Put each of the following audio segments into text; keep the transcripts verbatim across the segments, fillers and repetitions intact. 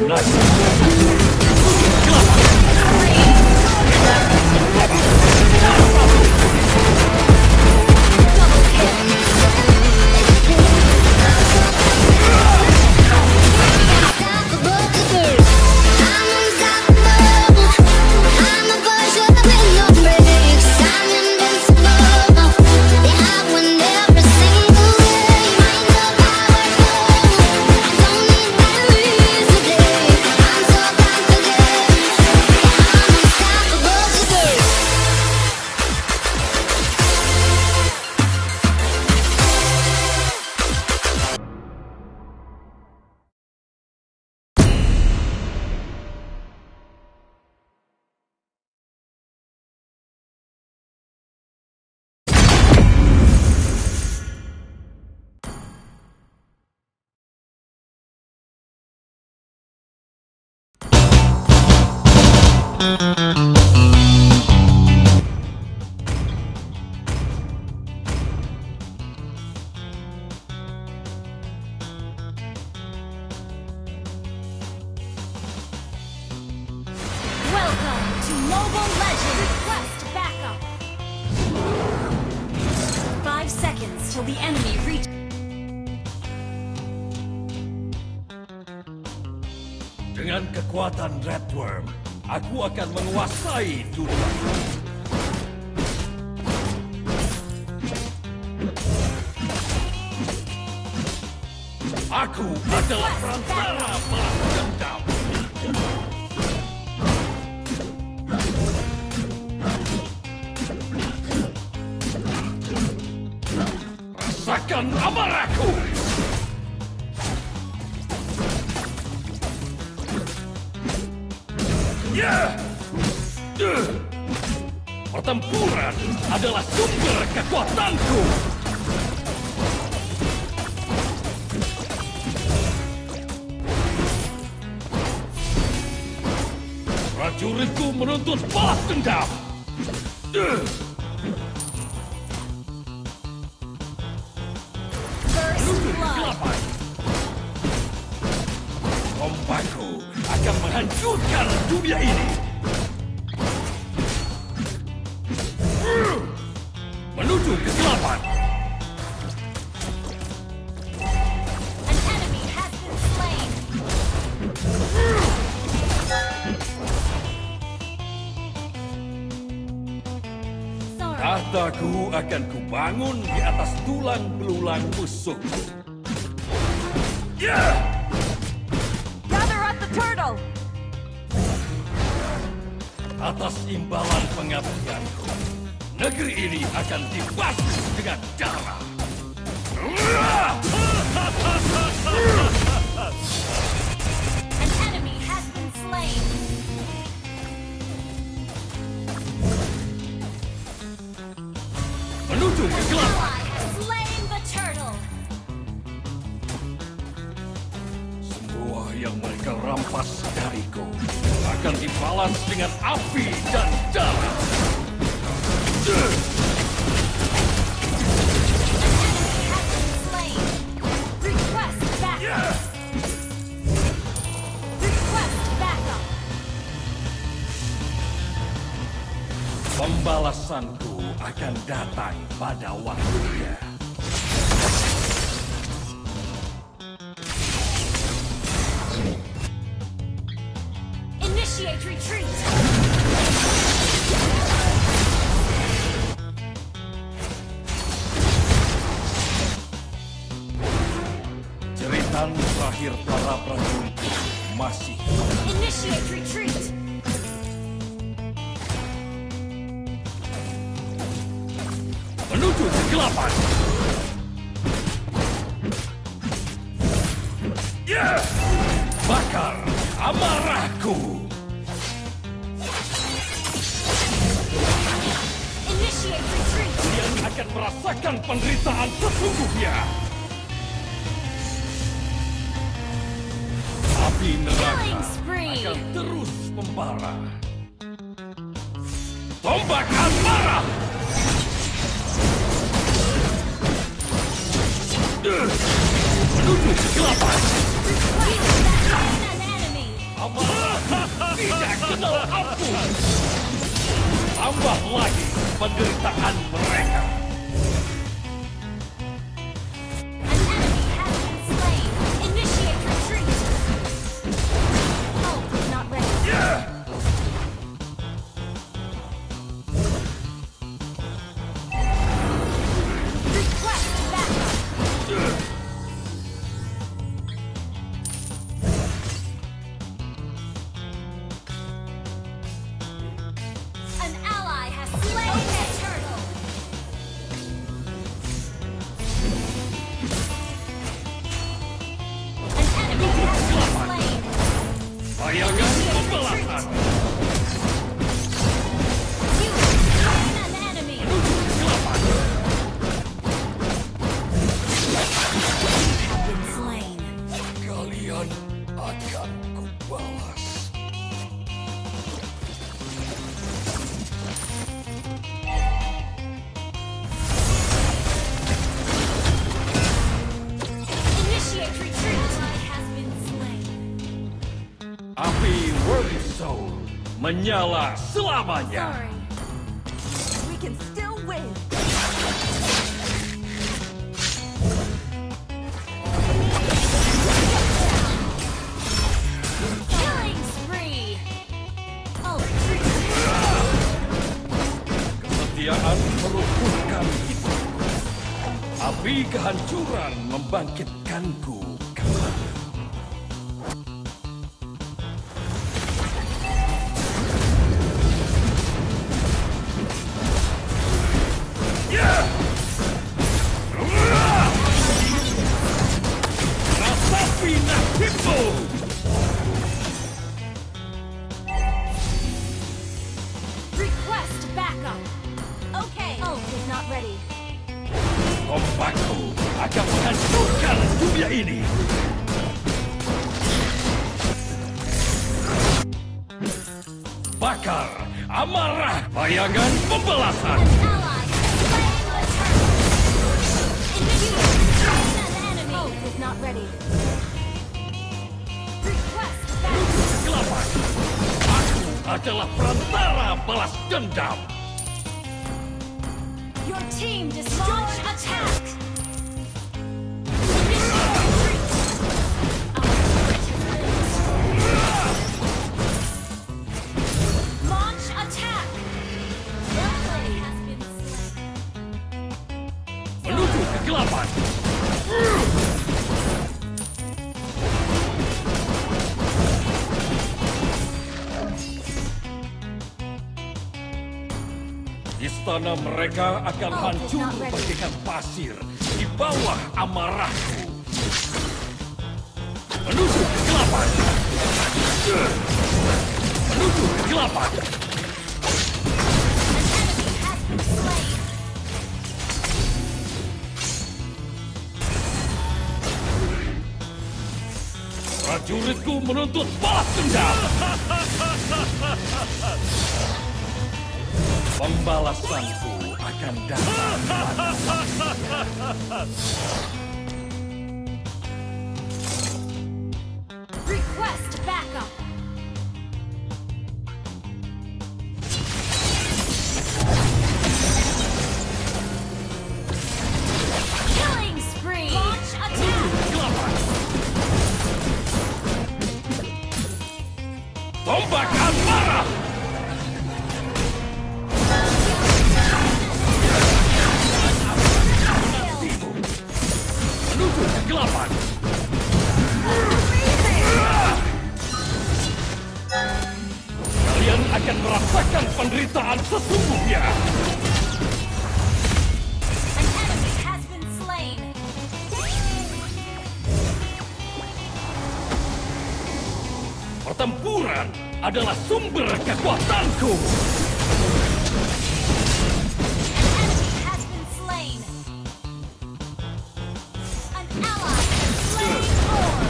Dengan kekuatan Redworm, aku akan menguasai dunia. Aku adalah perantara balas dendam. Rasakan amarahku! Ya! Pertempuran adalah sumber kekuatanku! Prajuritku menuntut balas dendam! Menuju kegelapan! Tombakku akan menghancurkan dunia ini! Menuju kegelapan! An enemy has been slain. Sorry. Tahtaku akan kubangun di atas tulang belulang musuhku. Ya! Gather up the turtle. Atas imbalan pengabdianku, negeri ini akan dibasuh dengan darah. An enemy has been slain. Menuju kegelapan! Ally has slain the turtle. Semua yang mereka rampas dariku akan dibalas dengan api dan darah. Slain. Request backup. Request backup. Pembalasanku akan datang pada waktunya. Initiate retreat. Jeritan terakhir para prajurit masih Initiate retreat. menuju kegelapan. Ya! Bakar amarahku! Initiate retreat. Kalian akan merasakan penderitaan sesungguhnya. Api neraka Killing spree. akan terus membara. Tombak amarah! Menuju kegelapan. Request backup. An enemy. tidak kenal ampun. Tambah lagi penderitaan mereka. An enemy has been slain. Initiate retreat. Ult is not ready. Request backup. An ally has slain the turtle. An enemy has been slain. Bayangan pembalasan. You have slain an enemy. Kegelapan. Have been slain. Kalian akan kubalas. Initiate retreat. Ally has been slain. Api Worm Soul menyala selamanya. Sorry. We can still win. Killing spree. Oh, retreat. Kesetiaan meruntuhkan itu. Api kehancuran membangkitkanku kembali. Rasapi nasibmu! Request backup. Okay. Ult is not ready. Tombakku akan menghancurkan dunia ini. Bakar amarah bayangan pembalasan. Ally has slain the turtle. Initiate slain an enemy. Ult is not ready. Request backup. Kegelapan. Aku adalah perantara balas dendam. Your team destroyed attack. Initiate retreat. Our turret has been destroyed. Launch attack. Ally has been slain. Menuju kegelapan. Istana mereka akan Oh, hancur it's not ready. bagaikan pasir di bawah amarahku. Menuju kegelapan. Menuju kegelapan. An enemy has been slain. Prajuritku menuntut balas dendam. Pembalasanku akan datang pada waktunya. Request backup. Killing spree. Launch attack. Kegelapan. Tombak amarah. Menuju kegelapan. Kalian akan merasakan penderitaan sesungguhnya. An enemy has been slain. Pertempuran adalah sumber kekuatanku. An enemy has been slain. An ally has slain Orb.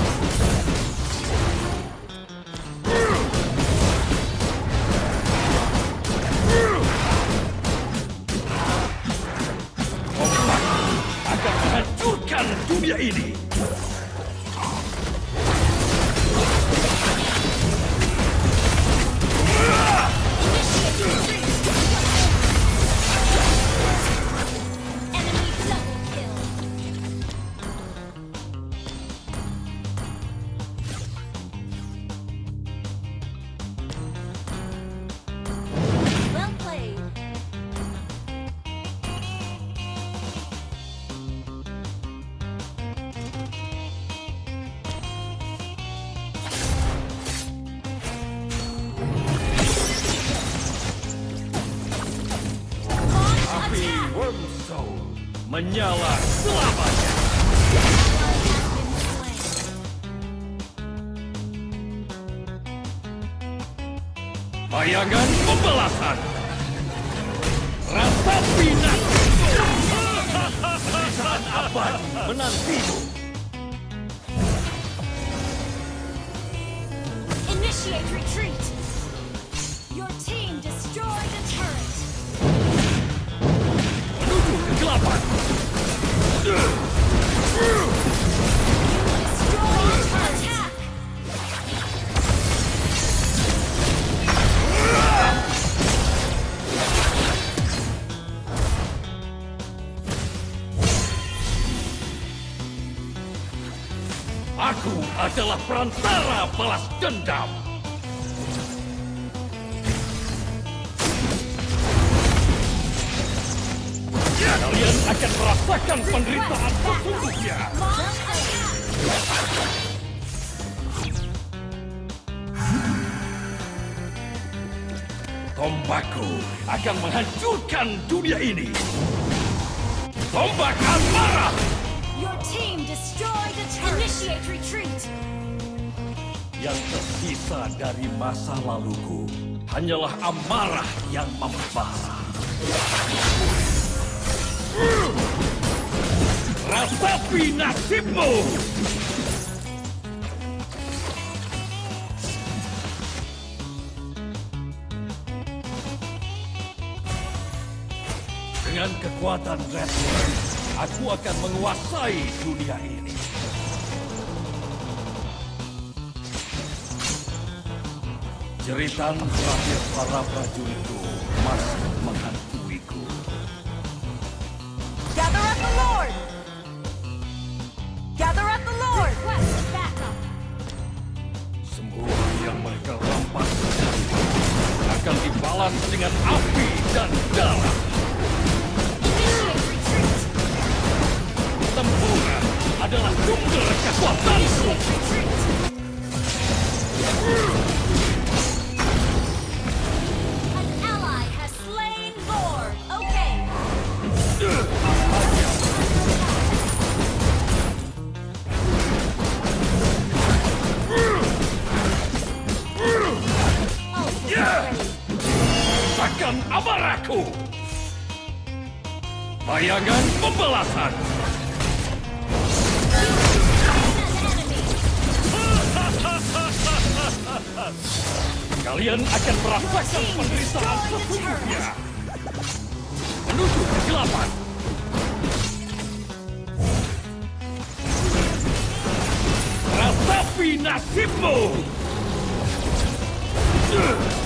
Akan menghancurkan dunia ini. menyala selamanya. Bayangan pembalasan. Rasa pinak. Penderitaan abadi menantimu. Initiate retreat. Your team destroyed a turret. Menuju kegelapan. Destroy a turret. Attack. Aku adalah perantara balas dendam. Kalian akan merasakan penderitaan sesungguhnya. Launch attack. Tombakku akan menghancurkan dunia ini. Tombak amarah. Your team destroyed a turret. Initiate retreat. Yang tersisa dari masa laluku hanyalah amarah yang membara. Rasapi nasibmu! Dengan kekuatan Red One, aku akan menguasai dunia ini. Jeritan terakhir para prajuritku masih menghantuiku. Gather at the Lord! Gather at the Lord! Request backup. Semua yang mereka rampas akan dibalas dengan api dan darah. Initiate retreat. Tempura adalah sumber kekuatanku. Initiate retreat. An ally has slain Lord. Okay. Ultimate Yeah. ready. Rasakan amarahku. Bayangan pembalasan. An enemy. Kalian akan merasakan penderitaan sesungguhnya. Menuju kegelapan. Rasapi nasibmu.